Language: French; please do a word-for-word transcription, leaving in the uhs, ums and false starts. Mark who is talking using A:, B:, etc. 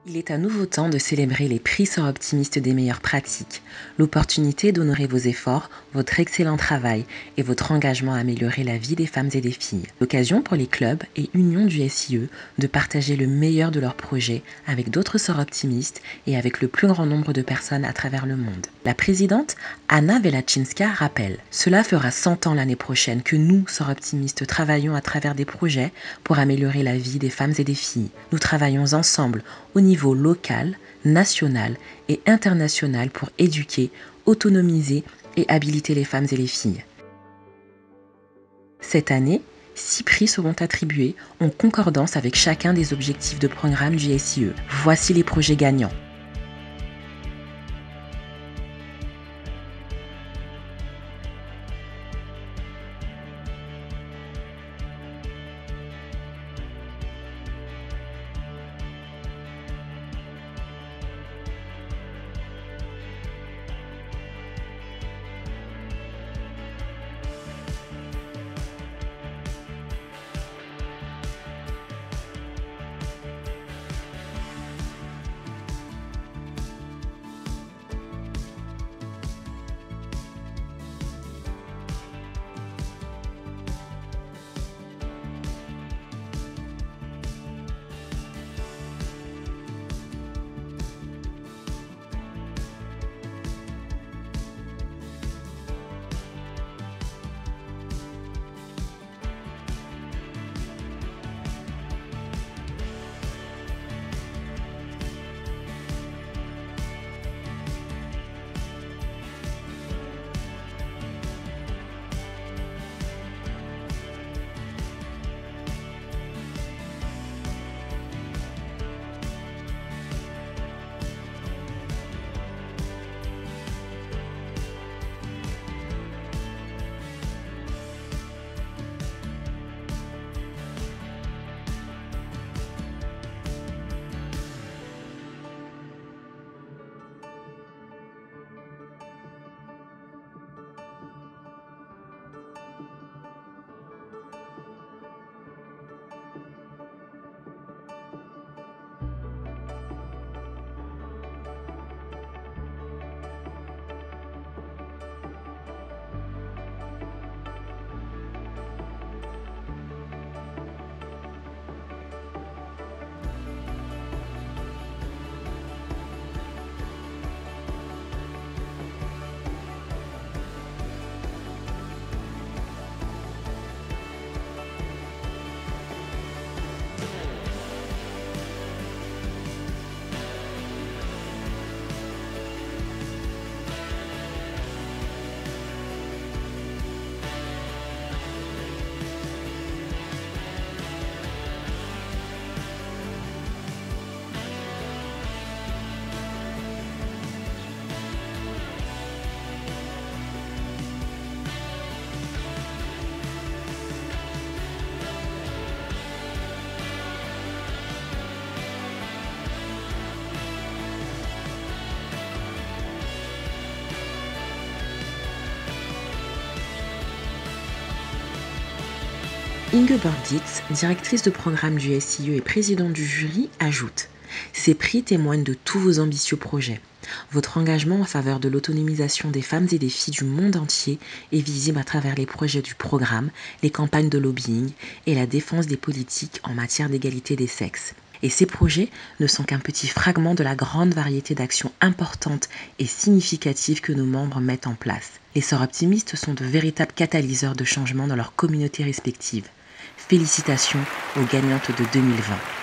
A: Il est à nouveau temps de célébrer les prix Sœurs Optimistes des meilleures pratiques, l'opportunité d'honorer vos efforts, votre excellent travail et votre engagement à améliorer la vie des femmes et des filles. L'occasion pour les clubs et unions du S I E de partager le meilleur de leurs projets avec d'autres Sœurs Optimistes et avec le plus grand nombre de personnes à travers le monde. La présidente Anna Velaczynska rappelle « Cela fera cent ans l'année prochaine que nous, Sœurs Optimistes, travaillons à travers des projets pour améliorer la vie des femmes et des filles. Nous travaillons ensemble au niveau niveau local, national et international pour éduquer, autonomiser et habiliter les femmes et les filles. Cette année, six prix seront attribués en concordance avec chacun des objectifs de programme du S I E. Voici les projets gagnants. Ingeborg Dietz, directrice de programme du S I E et présidente du jury, ajoute « Ces prix témoignent de tous vos ambitieux projets. Votre engagement en faveur de l'autonomisation des femmes et des filles du monde entier est visible à travers les projets du programme, les campagnes de lobbying et la défense des politiques en matière d'égalité des sexes. Et ces projets ne sont qu'un petit fragment de la grande variété d'actions importantes et significatives que nos membres mettent en place. Les Sœurs Optimistes sont de véritables catalyseurs de changement dans leurs communautés respectives. Félicitations aux gagnantes de deux mille vingt.